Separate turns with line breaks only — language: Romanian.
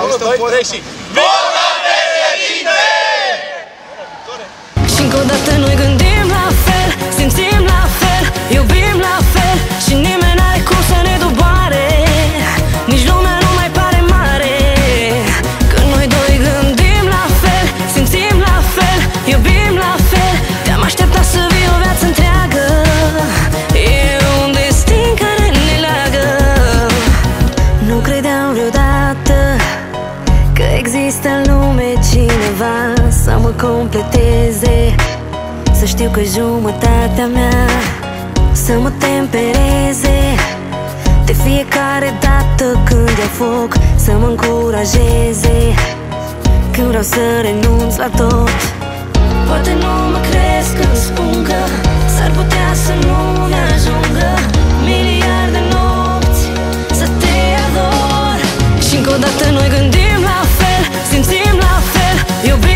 1, 2, 3 și...
Vorba președinte!
Și încă o dată noi gândim la fel, simțim la fel, iubim la fel și nimeni n-are cum să ne doboare. Nici lumea nu mai pare mare. Când noi doi gândim la fel, simțim la fel, iubim la fel, te-am așteptat să vii o viață întreagă. E un destin care ne leagă. Nu credeam vreodată că există în lume cineva să mă completeze, să știu că jumătatea mea să mă tempereze. De fiecare dată când e foc să mă încurajeze. Când vreau să renunț la tot, poate nu mă crezi când spun că s-ar putea să nu ne ajungă miliarde nopți să te ador. Și încă o dată noi gândim la fel, simțim la fel, iubim